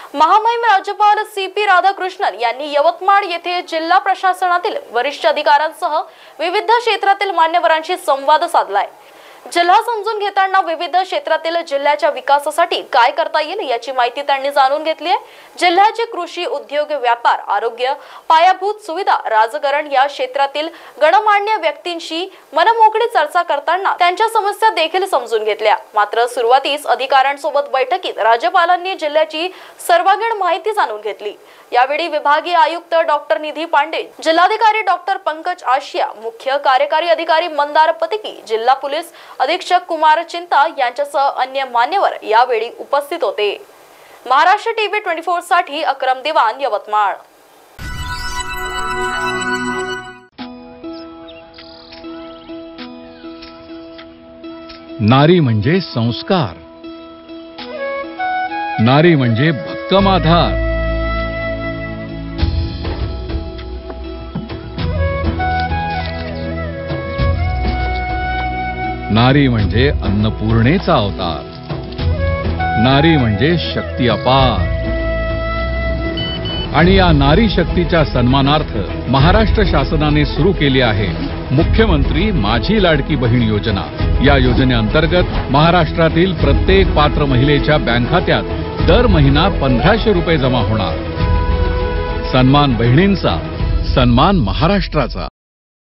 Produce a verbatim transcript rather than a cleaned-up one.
महामहिम राज्यपाल C P Radhakrishnan यांनी यवतमाळ येथे जिल्हा प्रशासनातील वरिष्ठ अधिकाऱ्यांसह विविध क्षेत्रातील मान्यवरांशी संवाद साधलाय। जिल्हा समजून घेताना विविध क्षेत्रातील जिल्ह्याच्या विकासासाठी काय करता येईल याची माहिती त्यांनी जाणून घेतली आहे। जिल्ह्याचे कृषी, उद्योग, व्यापार, आरोग्य, पायाभूत सुविधा, राजकारण या क्षेत्रातील गणमान्य व्यक्तींशी मनमोकळी चर्चा करताना त्यांच्या समस्या देखील समजून घेतल्या। मात्र सुरुवातीस अधिकाऱ्यांसोबत बैठकीत राज्यपालांनी जिल्ह्याची सर्वांगीण माहिती जाणून घेतली। यावेळी विभागीय आयुक्त डॉक्टर निधी पांडे, जिल्हाधिकारी डॉक्टर पंकज आशिया, मुख्य कार्यकारी अधिकारी मंदार पतिकी, जिल्हा पोलीस अधीक्षक कुमार चिंता यांच्यासह अन्य मान्यवर यावेळी उपस्थित होते। महाराष्ट्र टीव्ही चोवीस साठी अक्रम दिवान, यवतमाळ। नारी म्हणजे संस्कार, नारी म्हणजे भक्कम आधार, नारी म्हणजे अन्नपूर्णेचा अवतार, नारी म्हणजे शक्ती अपार। आणि या नारी शक्तीच्या सन्मानार्थ महाराष्ट्र शासनाने सुरू केली आहे मुख्यमंत्री माझी लाडकी बहीण योजना। या योजनेअंतर्गत महाराष्ट्रातील प्रत्येक पात्र महिलेच्या बँक खात्यात दर महिना पंधराशे रुपये जमा होणार। सन्मान बहिणींचा, सन्मान महाराष्ट्राचा।